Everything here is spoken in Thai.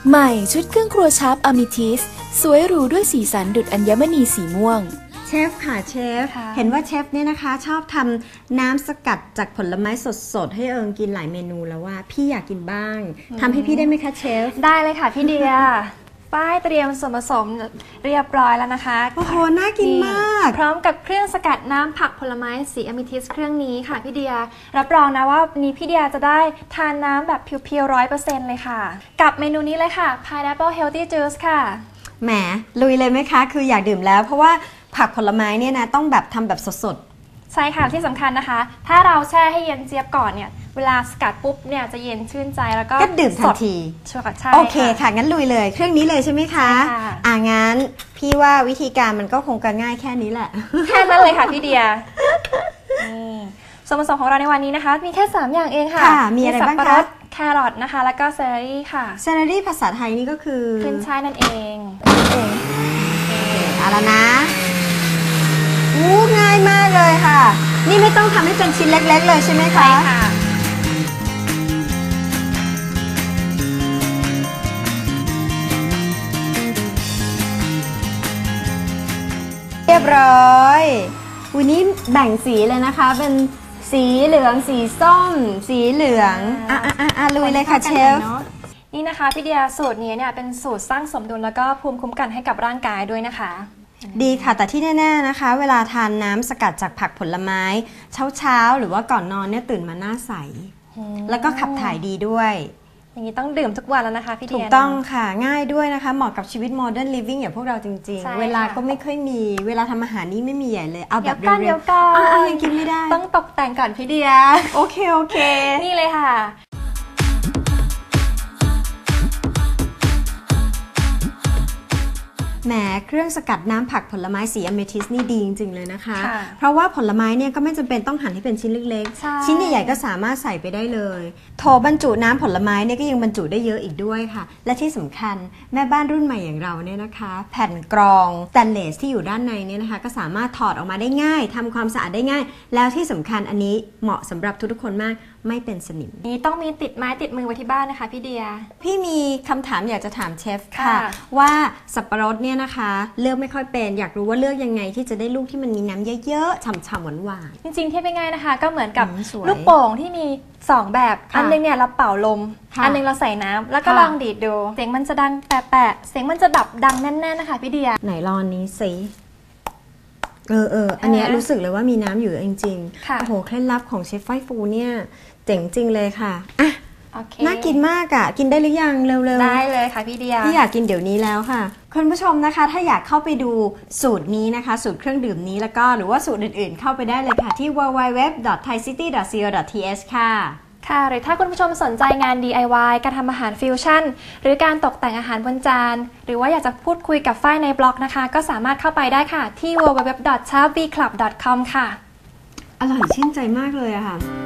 ใหม่ชุดเครื่องครัวชาร์ปอมิทิสสวยหรูด้วยสีสันดุจอัญมณีสีม่วงเชฟค่ะเชฟเห็นว่าเชฟเนี่ยนะคะชอบทำน้ำสกัดจากผลไม้สดๆให้เอิงกินหลายเมนูแล้วว่าพี่อยากกินบ้างทำให้พี่ได้ไหมคะเชฟได้เลยค่ะพี่เดียป้ายเตรียมส่วนผสมเรียบร้อยแล้วนะคะโอ้โหน่ากินมากพร้อมกับเครื่องสกัดน้ำผักผลไม้สีอมิทิสเครื่องนี้ค่ะพี่เดียรับรองนะว่าวันนี้พี่เดียจะได้ทานน้ำแบบเพียวๆ100%เลยค่ะกับเมนูนี้เลยค่ะ Pineapple Healthy Juice ค่ะแหมลุยเลยไหมคะคืออยากดื่มแล้วเพราะว่าผักผลไม้เนี่ยนะต้องแบบทำแบบสดๆใช่ค่ะที่สำคัญนะคะถ้าเราแช่ให้เย็นเจี๊ยบก่อนเนี่ยเวลาสกัดปุ๊บเนี่ยจะเย็นชื่นใจแล้วก็ดื่มทันทีใช่โอเคค่ะงั้นลุยเลยเครื่องนี้เลยใช่ไหมคะงั้นพี่ว่าวิธีการมันก็คงจะง่ายแค่นี้แหละแค่นั้นเลยค่ะพี่เดียส่วนผสมของเราในวันนี้นะคะมีแค่3อย่างเองค่ะมีอะไรบ้างคะแครอทนะคะแล้วก็เซเลอรี่ค่ะเซเลอรี่ภาษาไทยนี่ก็คือขึ้นช่ายนั่นเองเอาละนะง่ายมากเลยค่ะนี่ไม่ต้องทำให้เป็นชิ้นเล็กๆเลยใช่ไหมคะใช่ค่ะเรียบร้อยวันนี้แบ่งสีเลยนะคะเป็นสีเหลืองสีส้มสีเหลืองลุยเลยค่ะเชฟนี่นะคะพี่เดียสูตรนี้เนี่ยเป็นสูตรสร้างสมดุลแล้วก็ภูมิคุ้มกันให้กับร่างกายด้วยนะคะดีค่ะแต่ที่แน่ๆนะคะเวลาทานน้ำสกัดจากผักผลไม้เช้าหรือว่าก่อนนอนเนี่ยตื่นมาหน้าใสแล้วก็ขับถ่ายดีด้วยอย่างนี้ต้องดื่มทุกวันแล้วนะคะพี่เดียถูกต้องค่ะง่ายด้วยนะคะเหมาะกับชีวิต modern living อย่างพวกเราจริงๆเวลาก็ไม่ค่อยมีเวลาทำอาหารนี่ไม่มีใหญ่เลยเอาแบบเร็วๆยังกินไม่ได้ต้องตกแต่งก่อนพี่เดียโอเคนี่เลยค่ะแหมเครื่องสกัดน้ำผักผลไม้สีอเมทิสนี่ดีจริงๆเลยนะคะเพราะว่าผลไม้เนี่ยก็ไม่จำเป็นต้องหั่นให้เป็นชิ้นเล็กๆชิ้นใหญ่ๆก็สามารถใส่ไปได้เลยโถบรรจุน้ำผลไม้เนี่ยก็ยังบรรจุได้เยอะอีกด้วยค่ะและที่สำคัญแม่บ้านรุ่นใหม่อย่างเราเนี่ยนะคะแผ่นกรองสแตนเลสที่อยู่ด้านในเนี่ยนะคะก็สามารถถอดออกมาได้ง่ายทำความสะอาดได้ง่ายแล้วที่สำคัญอันนี้เหมาะสำหรับทุกๆคนมากไม่เป็นสนิมนี่ต้องมีติดไม้ติดมือไว้ที่บ้านนะคะพี่เดียพี่มีคำถามอยากจะถามเชฟค่ะว่าสับปะรดเนี่ยนะคะเลือกไม่ค่อยเป็นอยากรู้ว่าเลือกยังไงที่จะได้ลูกที่มันมีน้ำเยอะๆฉ่ำๆหวานๆจริงๆที่เป็นไงนะคะก็เหมือนกับลูกโป่งที่มี2แบบอันนึงเนี่ยเราเป่าลมอันนึงเราใส่น้ำแล้วก็ลองดีดดูเสียงมันจะดังแปะๆเสียงมันจะแบบดังแน่นๆนะคะพี่เดียไหนลองนี้สิอันนี้รู้สึกเลยว่ามีน้ำอยู่จริงๆโอ้โหเคล็ดลับของเชฟไฟฟูเนี่ยเจ๋งจริงเลยค่ะน่ากินมากกินได้หรือยังเร็วๆได้เลยค่ะพี่เดียพี่อยากกินเดี๋ยวนี้แล้วค่ะคุณผู้ชมนะคะถ้าอยากเข้าไปดูสูตรนี้นะคะสูตรเครื่องดื่มนี้แล้วก็หรือว่าสูตรอื่นๆเข้าไปได้เลยค่ะที่ www.thaicity.co.th ค่ะหรือถ้าคุณผู้ชมสนใจงาน DIY การทำอาหารฟิวชั่นหรือการตกแต่งอาหารบนจานหรือว่าอยากจะพูดคุยกับฝ้ายในบล็อกนะคะก็สามารถเข้าไปได้ค่ะที่ www.chapvclub.com ค่ะอร่อยชื่นใจมากเลยอะค่ะ